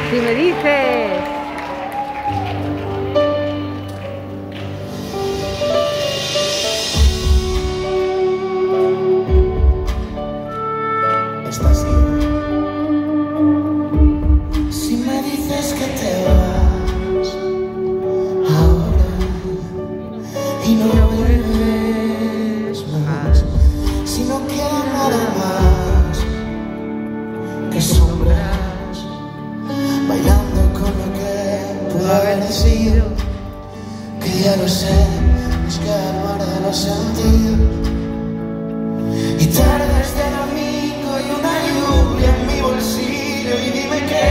Si me dices. Estás bien. Si me dices que te vas ahora y no vuelves más, si no queda nada más que sombras bailando con lo que pudo haber sido, que ya lo sé, nos queda el mar de los sentidos y tardes de domingo y una lluvia en mi bolsillo. Y dime que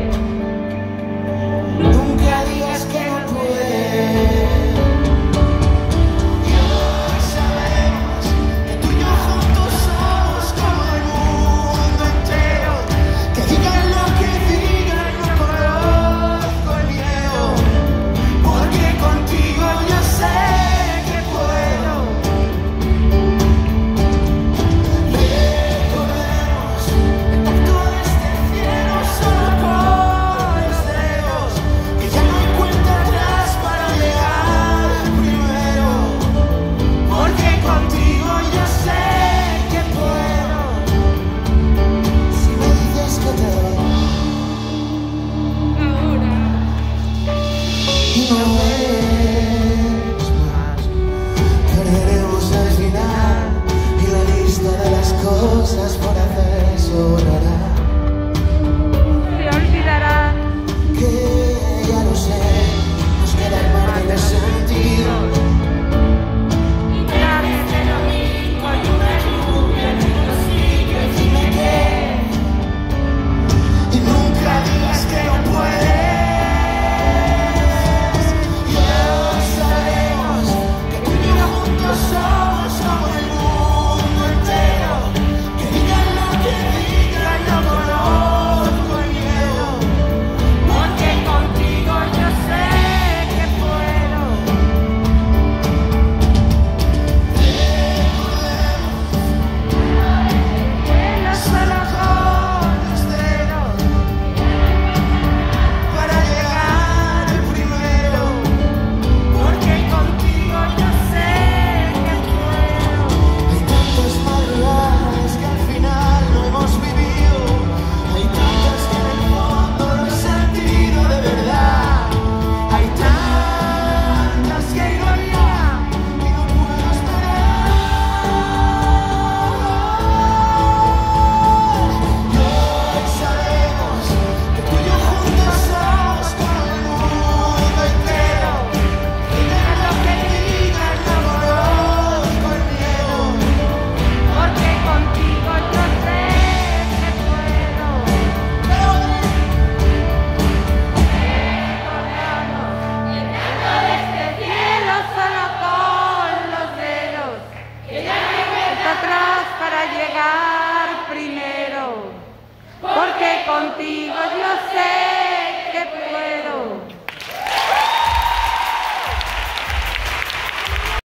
nunca digas que no puedes. Ya sabemos que tú y yo juntos somos como el mundo entero. Que digan lo que digan, no conozco el miedo, porque contigo yo sé que puedo. Recordemos el pacto de este cielo solo con los dedos, que ya no hay cuenta atrás para llegar primero, porque contigo yo sé que puedo. Si me dices que te vas y no ves más, perderemos el final y la lista de las cosas por hacer sobrará. Se olvidará. Que ya lo sé, nos queda el mar de los sentidos. Y tardes de domingo y una lluvia en el bolsillo. Y dime que y nunca digas que no puedes. Ya sabemos que tú y yo juntos somos como el mundo entero. Que digan lo que digan, no conozco el miedo, Porque contigo yo sé que puedo. Cielo solo con los dedos. para llegar primero. Porque contigo yo sé que puedo. Hay tantas madrugadas que al final no hemos vivido. Hay tantas que en el fondo no he sentido de verdad. Hay tantas que ironía y no puedo esperar. Y hoy sabemos que tú y yo juntos somos como el mundo entero. Digan lo que digan, no conozco el miedo. Porque contigo yo sé que puedo. Llenando de este cielo solo con los dedos. Que ya no hay vuelta atrás para llegar primero. Porque contigo yo sé que puedo.